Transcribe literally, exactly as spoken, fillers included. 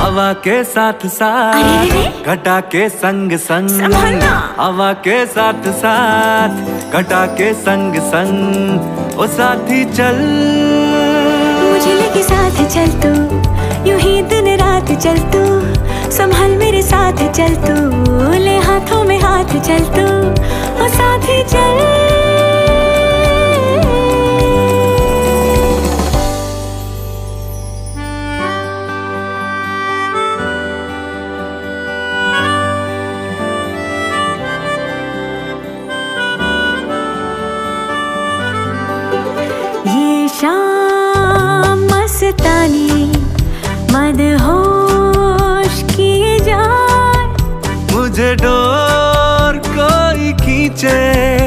हवा के साथ साथ घटा के संग संग, हवा के साथ साथ घटा के संग संग, ओ साथी चल मुझे लेके साथ चल तू, यूं ही दिन रात चल तू, संभल मेरे साथ चल तू, ले हाथों में हाथ चल तू, ओ साथी चल। ये शाम मस्तानी मदहोश किए जाए, मुझे डोर कोई खींचे